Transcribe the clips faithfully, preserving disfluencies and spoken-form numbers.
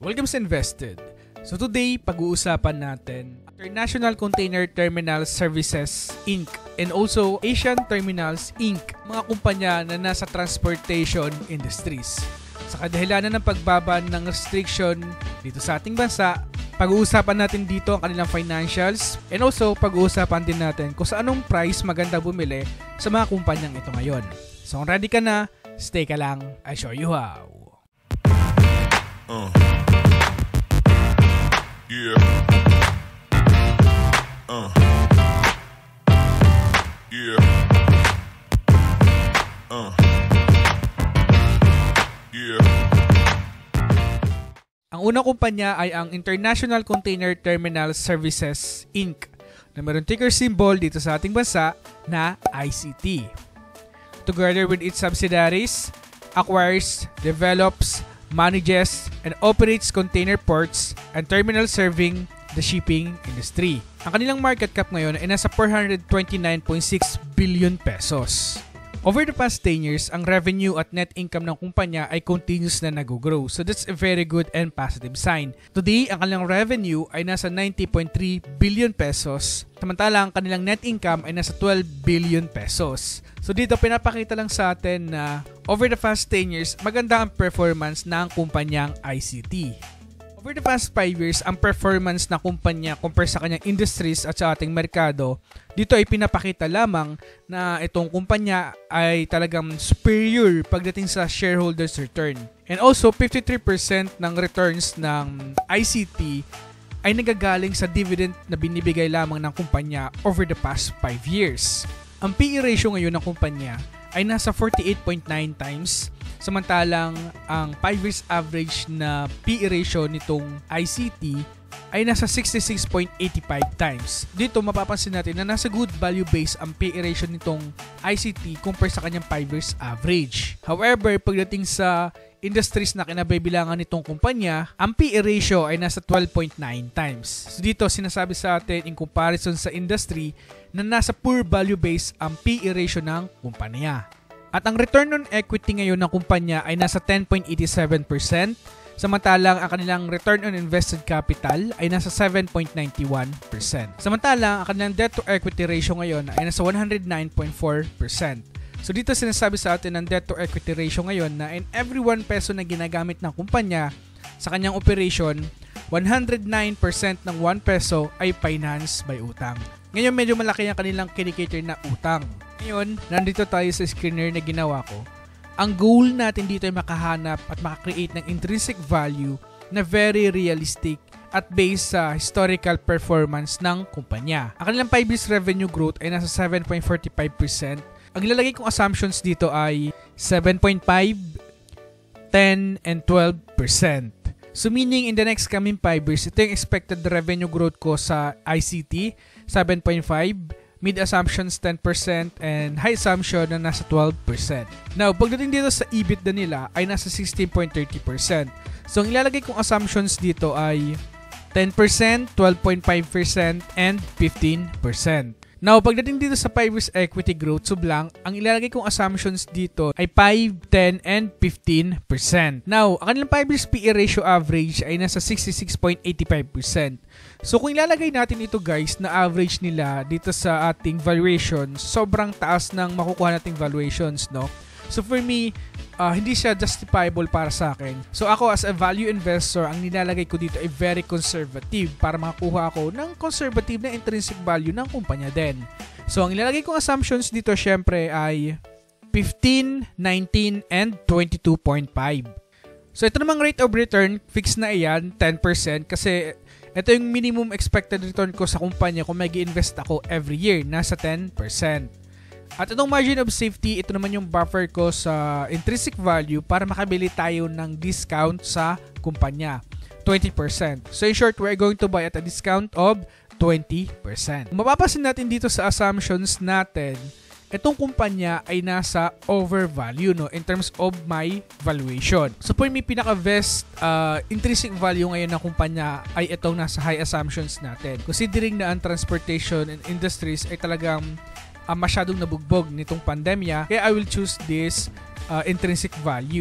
Welcome sa Invested. So today, pag-uusapan natin International Container Terminal Services Incorporated and also Asian Terminals Incorporated, mga kumpanya na nasa transportation industries. Sa kadahilanan ng pagbaban ng restriction dito sa ating bansa, pag-uusapan natin dito ang kanilang financials and also pag-uusapan din natin kung sa anong price maganda bumili sa mga kumpanyang ito ngayon. So kung ready ka na, stay ka lang, I show you how. Uh. Yeah. Uh. Yeah. Uh. Yeah. Ang unang kumpanya ay ang International Container Terminal Services Incorporated na mayroong ticker symbol dito sa ating bansa na I C T. Together with its subsidiaries, acquires, develops, manages, and operates container ports and terminals serving the shipping industry. Ang kanilang market cap ngayon ay nasa four hundred twenty-nine point six billion pesos. Over the past ten years, ang revenue at net income ng kumpanya ay continuous na nag-grow. So that's a very good and positive sign. Today, ang kanilang revenue ay nasa ninety point three billion pesos. Samantala, ang kanilang net income ay nasa twelve billion pesos. So dito, pinapakita lang sa atin na over the past ten years, maganda ang performance ng kumpanyang I C T. Over the past five years, ang performance ng kumpanya compare sa kanyang industries at sa ating merkado, dito ay pinapakita lamang na itong kumpanya ay talagang superior pagdating sa shareholders return. And also, fifty-three percent ng returns ng I C T ay nagagaling sa dividend na binibigay lamang ng kumpanya over the past five years. Ang P E ratio ngayon ng kumpanya ay nasa forty-eight point nine times, samantalang ang five years average na P E ratio nitong I C T ay nasa sixty-six point eight five times. Dito mapapansin natin na nasa good value base ang P E ratio nitong I C T compare sa kanyang five years average. However, pagdating sa industries na kinabibilangan nitong kumpanya, ang P E ratio ay nasa twelve point nine times. So dito sinasabi sa atin in comparison sa industry na nasa poor value base ang P E ratio ng kumpanya. At ang return on equity ngayon ng kumpanya ay nasa ten point eight seven percent, samantalang ang kanilang return on invested capital ay nasa seven point nine one percent. Samantalang ang kanilang debt to equity ratio ngayon ay nasa one hundred nine point four percent. So dito sinasabi sa atin ng debt to equity ratio ngayon na in every one peso na ginagamit ng kumpanya sa kanyang operation, one hundred nine percent ng one peso ay financed by utang. Ngayon medyo malaki ang kanilang kinikater na utang. Ngayon, nandito tayo sa screener na ginawa ko. Ang goal natin dito ay makahanap at makakreate ng intrinsic value na very realistic at based sa historical performance ng kumpanya. Ang kanilang five years revenue growth ay nasa seven point four five percent. Ang ilalagay kong assumptions dito ay seven point five, ten, and twelve percent. So meaning in the next coming five years, ito yung expected revenue growth ko sa I C T, seven point five, mid assumptions ten percent, and high assumption na nasa twelve percent. Now, pagdating dito sa EBITDA nila ay nasa sixteen point three zero percent. So ang ilalagay kong assumptions dito ay ten percent, twelve point five percent, and fifteen percent. Now, pagdating dito sa five years equity growth, sublang, ang ilalagay kong assumptions dito ay five, ten, and fifteen percent. Now, ang kanilang five years P E ratio average ay nasa sixty-six point eight five percent. So, kung ilalagay natin ito guys, na average nila dito sa ating valuations, sobrang taas ng makukuha nating valuations, no? So, for me, uh, hindi siya justifiable para sa akin. So, ako as a value investor, ang nilalagay ko dito ay very conservative para makakuha ako ng conservative na intrinsic value ng kumpanya din. So, ang nilalagay kong assumptions dito syempre ay fifteen, nineteen, and twenty-two point five. So, ito namang rate of return, fixed na iyan, ten percent kasi ito yung minimum expected return ko sa kumpanya kung mag-i-invest ako every year, nasa ten percent. At itong margin of safety, ito naman yung buffer ko sa intrinsic value para makabili tayo ng discount sa kumpanya, twenty percent. So in short, we're going to buy at a discount of twenty percent. Mapapasin natin dito sa assumptions natin, itong kumpanya ay nasa overvalue, no, in terms of my valuation. So for me, pinaka-best uh, intrinsic value ngayon ng kumpanya ay itong nasa high assumptions natin. Considering na ang transportation and industries ay talagang uh, masyadong nabugbog nitong pandemya, kaya I will choose this uh, intrinsic value.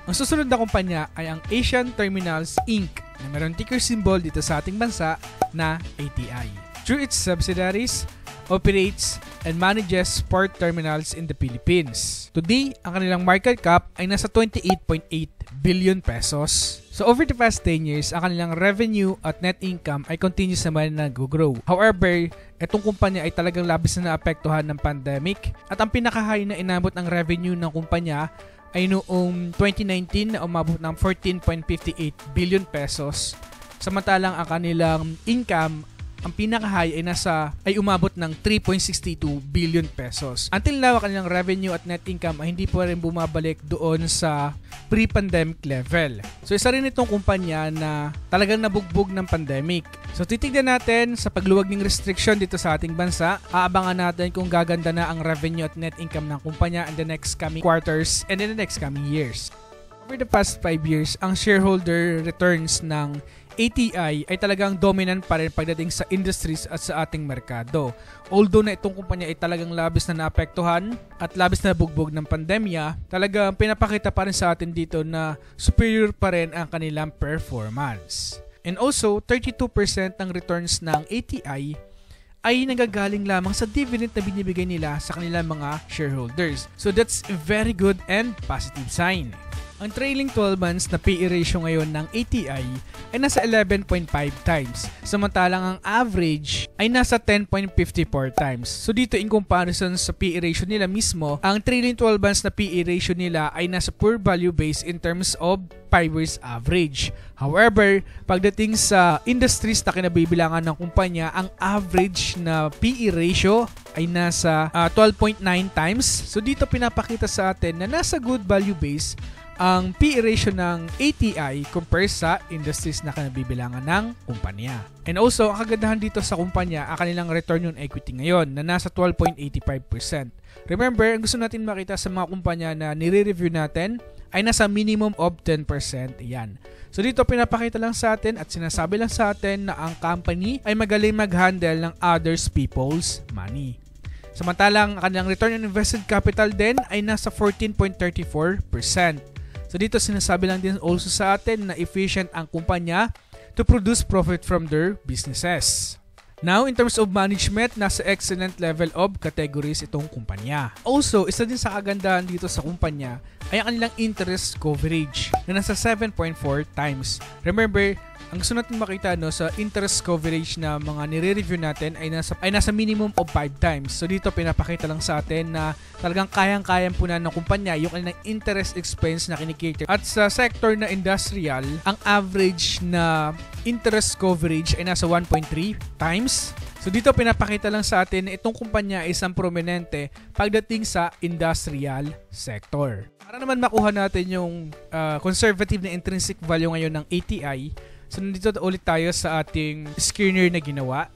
Ang susunod na kumpanya ay ang Asian Terminals Incorporated na mayroong ticker symbol dito sa ating bansa na A T I. Through its subsidiaries, operates and manages port terminals in the Philippines. Today, ang kanilang market cap ay nasa twenty-eight point eight billion pesos. So over the past ten years, ang kanilang revenue at net income ay continuous naman na nag-grow. However, itong kumpanya ay talagang labis na naapektuhan ng pandemic at ang pinaka-high na inabot ng revenue ng kumpanya ay noong twenty nineteen na umabot ng fourteen point five eight billion pesos. Samantalang ang kanilang income, ang pinaka-high ay nasa ay umabot ng three point six two billion pesos. Until now, ang kanilang revenue at net income ay hindi pa rin bumabalik doon sa pre-pandemic level. So isa rin itong kumpanya na talagang nabugbog ng pandemic. So titignan natin sa pagluwag ng restriction dito sa ating bansa, aabangan natin kung gaganda na ang revenue at net income ng kumpanya in the next coming quarters and in the next coming years. Over the past five years, ang shareholder returns ng A T I ay talagang dominant pa rin pagdating sa industries at sa ating merkado. Although na itong kumpanya ay talagang labis na naapektuhan at labis na bugbog ng pandemya, talagang pinapakita pa rin sa atin dito na superior pa rin ang kanilang performance. And also, thirty-two percent ng returns ng A T I ay nagagaling lamang sa dividend na binibigay nila sa kanilang mga shareholders. So that's a very good and positive sign. Ang trailing twelve months na P E ratio ngayon ng A T I ay nasa eleven point five times, samantalang ang average ay nasa ten point five four times. So dito in comparison sa P E ratio nila mismo, ang trailing twelve months na P E ratio nila ay nasa poor value base in terms of five years average. However, pagdating sa industries na kinabibilangan ng kumpanya, ang average na P E ratio ay nasa uh, twelve point nine times. So dito pinapakita sa atin na nasa good value base ang P E ratio ng A T I compare sa industries na kinabibilangan ng kumpanya. And also, ang kagandahan dito sa kumpanya, ang kanilang return on equity ngayon na nasa twelve point eight five percent. Remember, ang gusto natin makita sa mga kumpanya na nire-review natin ay nasa minimum of ten percent. Yan. So dito pinapakita lang sa atin at sinasabi lang sa atin na ang company ay magaling mag-handle ng others people's money. Samantalang ang kanilang return on invested capital din ay nasa fourteen point three four percent. So dito sinasabi lang din also sa atin na efficient ang kumpanya to produce profit from their businesses. Now, in terms of management, nasa excellent level of categories itong kumpanya. Also, isa din sa kagandahan dito sa kumpanya ay ang kanilang interest coverage na nasa seven point four times. Remember, ang gusto natin makita no, sa interest coverage na mga nire-review natin ay nasa, ay nasa minimum of five times. So dito pinapakita lang sa atin na talagang kayang-kayang punan ng kumpanya yung kanilang interest expense na kinikater. At sa sector na industrial, ang average na interest coverage ay nasa one point three times. So dito pinapakita lang sa atin na itong kumpanya ay isang prominente pagdating sa industrial sector. Para naman makuha natin yung uh, conservative na intrinsic value ngayon ng A T I, so nandito ulit tayo sa ating screener na ginawa.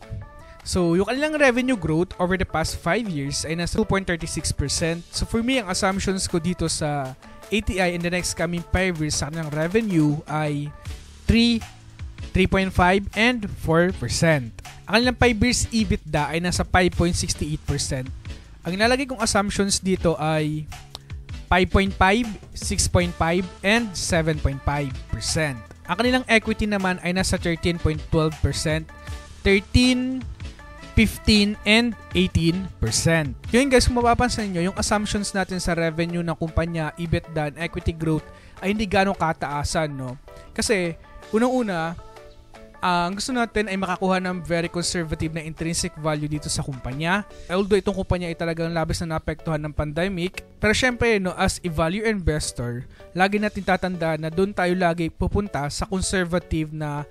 So yung kanilang revenue growth over the past five years ay nasa two point three six percent. So for me, ang assumptions ko dito sa A T I in the next coming five years sa kanilang revenue ay three, three point five, and four percent. Ang kanilang five years EBITDA ay nasa five point six eight percent. Ang nilalagay kong assumptions dito ay five point five, six point five, and seven point five percent. Ang kanilang equity naman ay nasa thirteen point one two percent, thirteen, fifteen, and eighteen percent. Yun guys, kung mapapansin nyo, yung assumptions natin sa revenue ng kumpanya, EBITDA, and equity growth ay hindi ganong kataasan, no? Kasi, unang-una, uh, ang gusto natin ay makakuha ng very conservative na intrinsic value dito sa kumpanya. Although itong kumpanya ay talagang labis na naapektuhan ng pandemic, pero syempre, no, as a value investor, lagi natin tatandaan na doon tayo lagi pupunta sa conservative na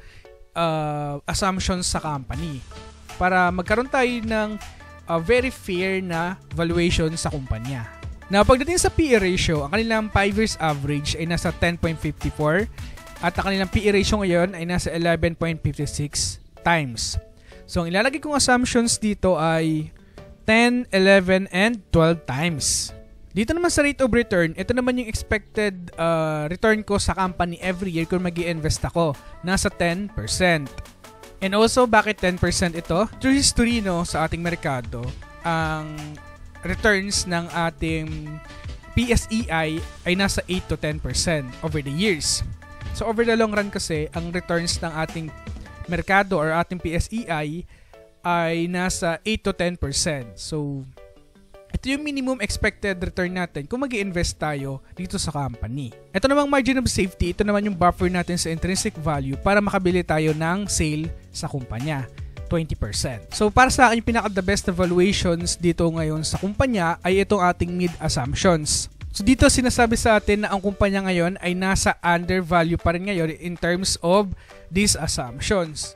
uh, assumptions sa company para magkaroon tayo ng uh, very fair na valuation sa kumpanya. Now, pagdating sa P E ratio, ang kanilang five years average ay nasa ten point five four at ang kanilang P E ratio ngayon ay nasa eleven point five six times. So, ang ilalagay kong assumptions dito ay ten, eleven, and twelve times. Dito naman sa rate of return, ito naman yung expected uh, return ko sa company every year kung mag-i-invest ako. Nasa ten percent. And also, bakit ten percent ito? Through history no, sa ating merkado, ang returns ng ating P S E I ay nasa eight to ten percent over the years. So over the long run kasi, ang returns ng ating merkado or ating P S E I ay nasa eight to ten percent. So ito yung minimum expected return natin kung mag-i-invest tayo dito sa company. Ito namang margin of safety, ito naman yung buffer natin sa intrinsic value para makabili tayo ng sale sa kumpanya, twenty percent. So para sa akin, yung pinaka-the best evaluations dito ngayon sa kumpanya ay itong ating mid assumptions. So dito sinasabi sa atin na ang kumpanya ngayon ay nasa undervalue pa rin ngayon in terms of these assumptions.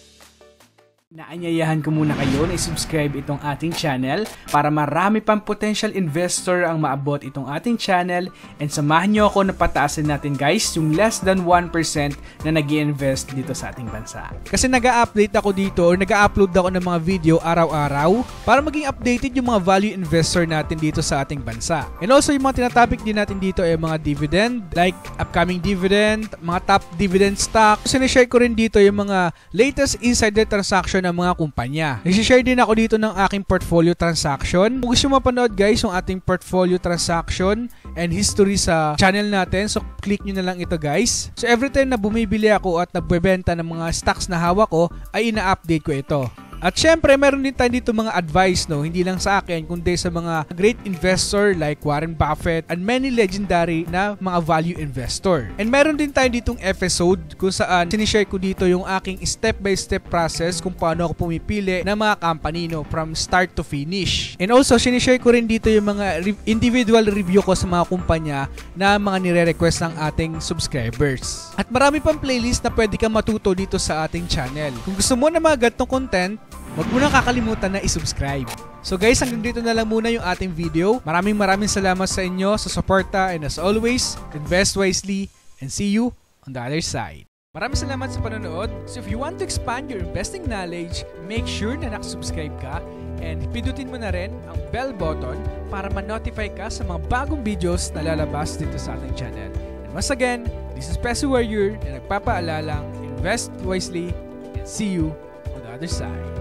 Naanyayahan ko muna kayo na i-subscribe itong ating channel para marami pang potential investor ang maabot itong ating channel, and samahan nyo ako na pataasin natin guys yung less than one percent na nag-i-invest dito sa ating bansa. Kasi nag-a-update ako dito or nag-a-upload ako ng mga video araw-araw para maging updated yung mga value investor natin dito sa ating bansa. And also yung mga tinatopic din natin dito ay mga dividend, like upcoming dividend, mga top dividend stock. Sinishare ko rin dito yung mga latest insider transaction ng mga kumpanya. Nag-share din ako dito ng aking portfolio transaction. Kung gusto mo mapanood guys yung ating portfolio transaction and history sa channel natin, so click nyo na lang ito guys. So every time na bumibili ako at nagbebenta ng mga stocks na hawak ko, ay ina-update ko ito. At syempre, meron din tayo dito mga advice, no? Hindi lang sa akin, kundi sa mga great investor like Warren Buffett and many legendary na mga value investor. And meron din tayo ditong episode kung saan sinishare ko dito yung aking step-by-step process kung paano ako pumipili ng mga company, no? From start to finish. And also, sinishare ko rin dito yung mga re- individual review ko sa mga kumpanya na mga nire-request ng ating subscribers. At marami pang playlist na pwede kang matuto dito sa ating channel. Kung gusto mo na mga ganitong content, huwag mo nang kakalimutan na i-subscribe. So guys, hanggang dito na lang muna yung ating video. Maraming maraming salamat sa inyo sa suporta, and as always, invest wisely and see you on the other side. Maraming salamat sa panonood. So if you want to expand your investing knowledge, make sure na nakasubscribe ka and pindutin mo na rin ang bell button para ma-notify ka sa mga bagong videos na lalabas dito sa ating channel. And once again, this is Pse Warrior na nagpapaalalang invest wisely and see you on the other side.